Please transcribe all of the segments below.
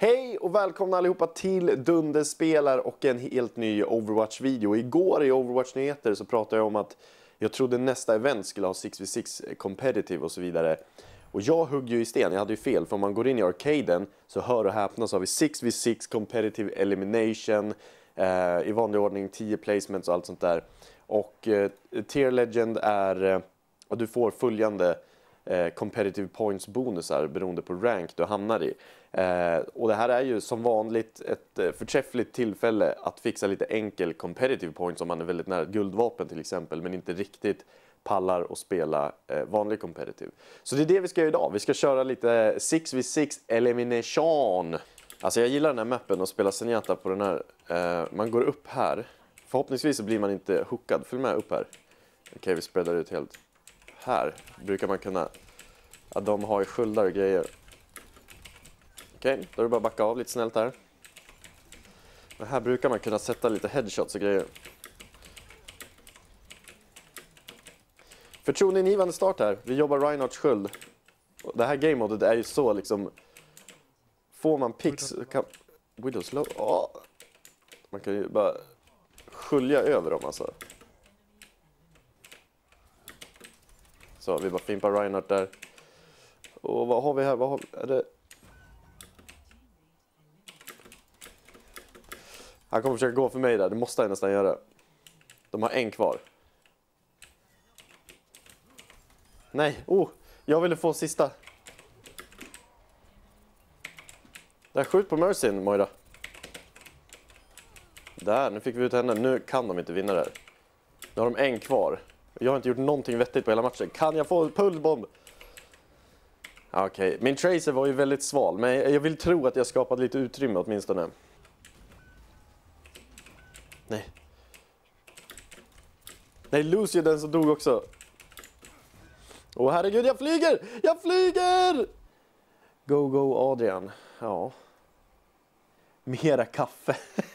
Hej och välkomna allihopa till Dunderspelar och en helt ny Overwatch-video. Igår i Overwatch-nyheter så pratade jag om att jag trodde nästa event skulle ha 6v6 competitive och så vidare. Och jag högg ju i sten, jag hade ju fel. För om man går in i arcaden så hör och häpna så har vi 6v6 competitive elimination. I vanlig ordning 10 placements och allt sånt där. Och Tier Legend är att du får följande competitive points bonusar beroende på rank du hamnar i. Och det här är ju som vanligt ett förträffligt tillfälle att fixa lite enkel competitive points om man är väldigt nära ett guldvapen till exempel, men inte riktigt pallar att spela vanlig competitive. Så det är det vi ska göra idag. Vi ska köra lite 6v6 elimination. Alltså jag gillar den här mappen och spela Zenyatta på den här. Man går upp här. Förhoppningsvis så blir man inte hookad. Följ med upp här. Okej, vi spreadar ut helt. Här brukar man kunna... Ja, de har ju sköldar och grejer. Okej, då är det bara att backa av lite snällt här. Och här brukar man kunna sätta lite headshots och grejer. Förtroendeingivande start här. Vi jobbar Reinhardts sköld. Och det här game modet är ju så liksom... Får man picks... Widow slow... Oh. Man kan ju bara skölja över dem alltså. Så vi bara fimpar Reinhardt där. Och vad har vi här? Vad har vi? Är det... Han kommer försöka gå för mig där. Det måste jag nästan göra. De har en kvar. Nej. Jag ville få sista. Där, skjut på Mercyn, Moira. Där, nu fick vi ut henne. Nu kan de inte vinna där. Nu har de en kvar. Jag har inte gjort någonting vettigt på hela matchen. Kan jag få en pulsbomb? Okej, min tracer var ju väldigt sval. Men jag vill tro att jag skapat lite utrymme åtminstone. Nej. Nej, Lucy är den som dog också. Åh herregud, jag flyger! Jag flyger! Go Adrian. Ja. Mera kaffe.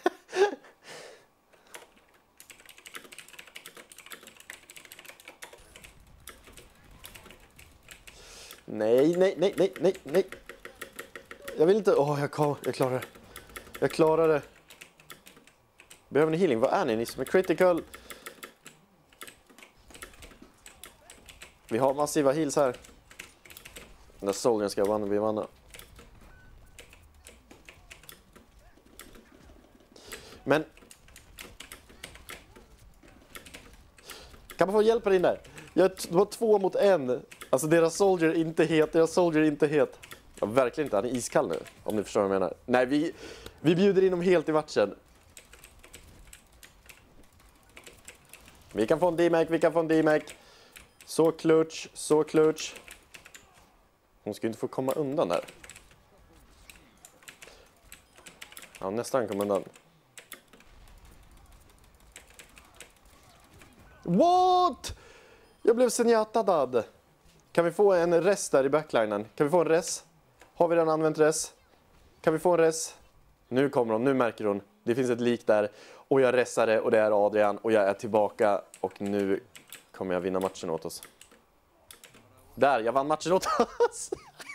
Nej. Jag vill inte... jag klarar det. Jag klarar det. Behöver ni healing? Vad är ni? Ni som är critical. Vi har massiva heals här. Den där soldiern ska vanna. Men... Kan man få hjälp in där? Det var 2 mot 1. Alltså deras soldier är inte het. Ja, verkligen inte, han är iskall nu. Om ni förstår vad jag menar. Nej, vi bjuder in dem helt i matchen. Vi kan få en D-Mac. Så clutch. Hon ska inte få komma undan där. Ja, nästan kom undan. What? Jag blev Zenyatta-dad. Kan vi få en res där i backlinen? Kan vi få en res? Har vi redan använt res? Kan vi få en res? Nu kommer hon, nu märker hon. Det finns ett lik där. Och jag resade och det är Adrian. Och jag är tillbaka. Och nu kommer jag vinna matchen åt oss. Där, jag vann matchen åt oss.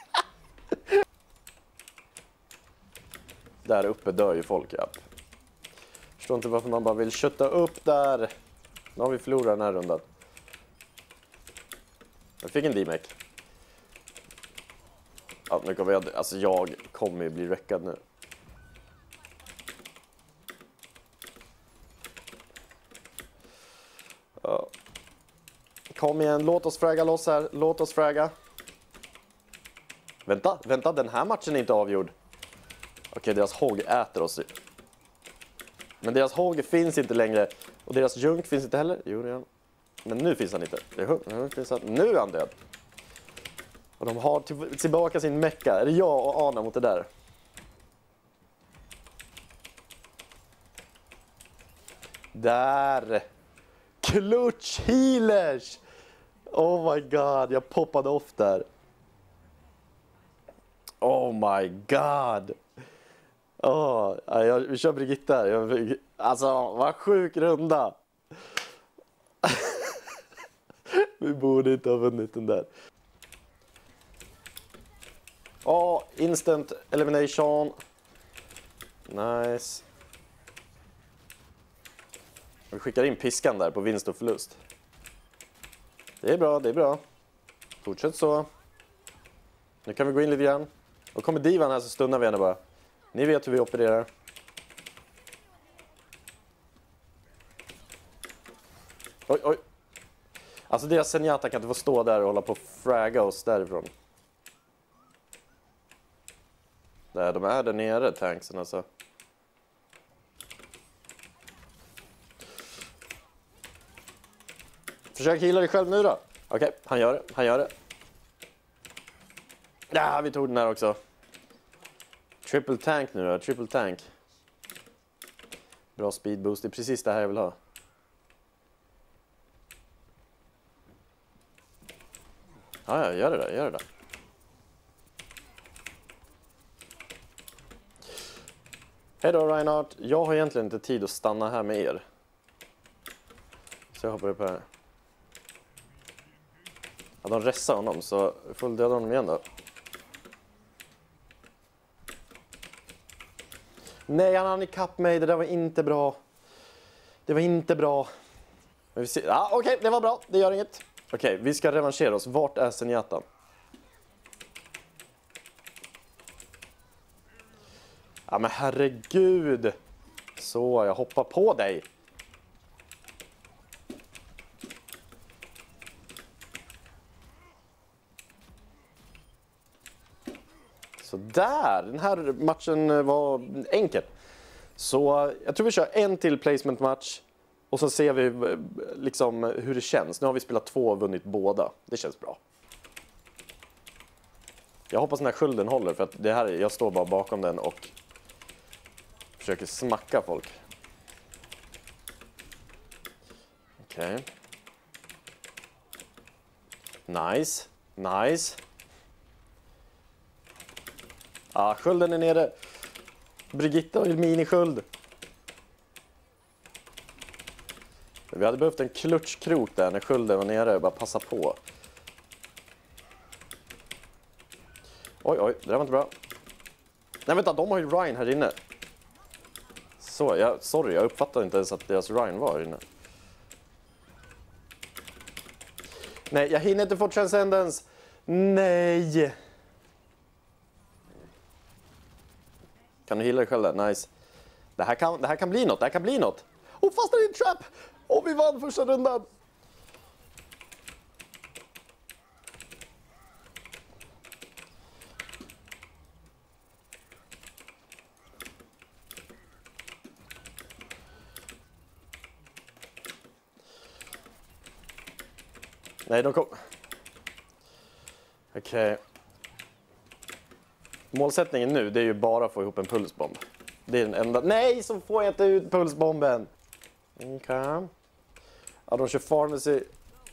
Där uppe dör ju folk, ja. Förstår inte varför man bara vill kötta upp där. Nu har vi förlorat den här rundan. Jag fick en D-Mac. Ja, nu kommer jag kommer ju bli räckad nu. Ja. Kom igen, låt oss fragga loss här. Låt oss fragga. Vänta, den här matchen är inte avgjord. Okej, deras hogg äter oss. Men deras hogg finns inte längre. Och deras junk finns inte heller. Jo, det är han. Men nu finns han inte. Nu är han död. Och de har tillbaka sin mecka. Är det jag och Ana mot det där? Där. Clutch healers. Oh my god. Jag poppade off där. Oh my god. Vi kör Brigitta. Alltså, vad sjuk runda. Vi borde inte ha vunnit den där. Instant elimination. Nice. Vi skickar in piskan där på vinst och förlust. Det är bra, det är bra. Fortsätt så. Nu kan vi gå in lite grann. Och kommer divan här så stunnar vi henne bara. Ni vet hur vi opererar. Oj, oj. Alltså deras Zenyatta kan inte få stå där och hålla på och fragga oss därifrån. Nej, de är där nere, tanksen alltså. Försök heala dig själv nu då. Okej, han gör det, han gör det. Ja, vi tog den här också. Triple tank nu då, triple tank. Bra speed boost, det är precis det här jag vill ha. Ja, gör det där, gör det där. Hej då Reinhardt, jag har egentligen inte tid att stanna här med er. Så jag hoppar upp här. Ja, de ressar honom så jag får döda honom igen då. Nej, han hann ikapp mig, det där var inte bra. Det var inte bra. Men vi ser... Ja, okej, det var bra, det gör inget. Okej, vi ska revanschera oss. Vart är Zenyatta? Ja, men herregud. Så, jag hoppar på dig. Så där, den här matchen var enkel. Så jag tror vi kör en till placement match. Och så ser vi liksom hur det känns. Nu har vi spelat 2 och vunnit båda. Det känns bra. Jag hoppas den här skölden håller för att det här, jag står bara bakom den och försöker smacka folk. Okej. Nice. Nice. Ja, skölden är nere. Brigitta och minisköld. Vi hade behövt en klutchkrok där när skölden var nere. Bara passa på. Oj, oj. Det där var inte bra. Nej, vänta. De har ju Ryan här inne. Så, sorry. Jag uppfattade inte ens att deras Ryan var här inne. Nej, jag hinner inte få transcendence. Nej. Kan du heala dig själv där? Nice. Det här kan bli något. Det här kan bli något. Och fastnade i en trap. Och vi vann första rundan. Nej, de kom. Okej. Målsättningen nu, det är ju bara att få ihop en pulsbomb. Det är den enda... Nej, så får jag inte ut pulsbomben. Okej. Ja, de kör pharmacy.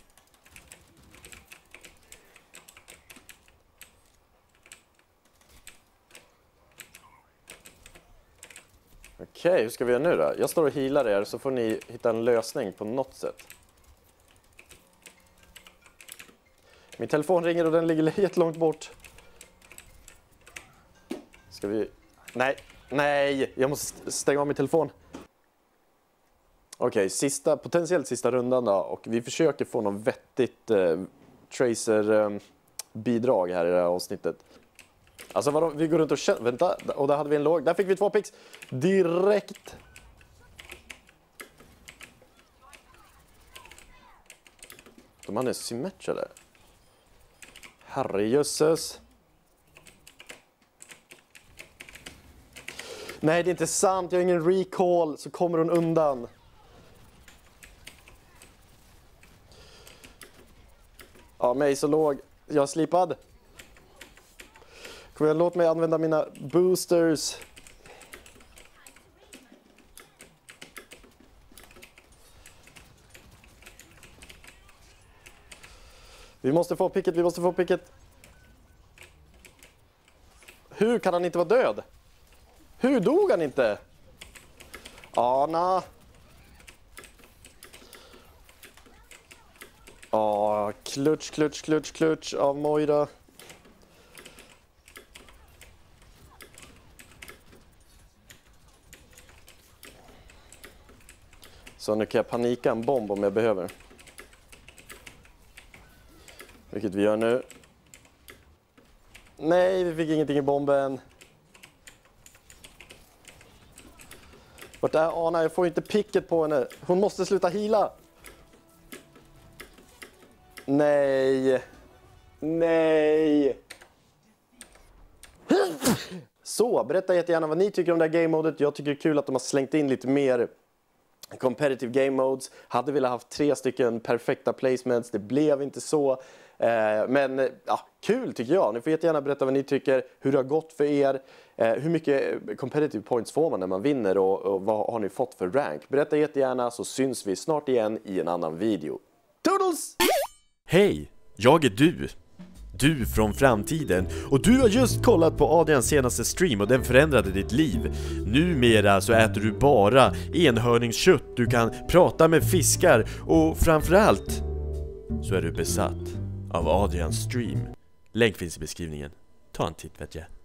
Okej, hur ska vi göra nu då? Jag står och healar er så får ni hitta en lösning på något sätt. Min telefon ringer och den ligger jättelångt bort. Ska vi... Nej, jag måste stänga av min telefon. Okej, potentiellt sista rundan då. Och vi försöker få något vettigt Tracer-bidrag här i det här avsnittet. Alltså vadå, vi går runt och känner... Vänta, och där hade vi en låg. Där fick vi 2 picks. Direkt. De hade en symmetry där. Herrejösses. Nej, det är inte sant. Jag har ingen recall. Så kommer hon undan. Ja, mig så låg. Jag är slipad. Kom igen, låt mig använda mina boosters. Vi måste få picket, vi måste få picket. Hur kan han inte vara död? Hur dog han inte? Ana. Klutch av Moira. Så nu kan jag panika en bomb om jag behöver. Vilket vi gör nu. Nej, vi fick ingenting i bomben. Vart är Ana? Jag får inte picket på henne. Hon måste sluta heala. Nej. Nej. Så, berätta jättegärna vad ni tycker om det här game-modet. Jag tycker det är kul att de har slängt in lite mer competitive game modes. Hade velat haft 3 stycken perfekta placements. Det blev inte så. Men ja, kul tycker jag. Ni får jättegärna berätta vad ni tycker. Hur det har gått för er. Hur mycket competitive points får man när man vinner. Och vad har ni fått för rank. Berätta jättegärna så syns vi snart igen i en annan video. Toodles! Hej, jag är du från framtiden, och du har just kollat på Adrians senaste stream och den förändrade ditt liv. Numera så äter du bara enhörningskött, du kan prata med fiskar och framförallt så är du besatt av Adrians stream. Länk finns i beskrivningen. Ta en titt vet jag.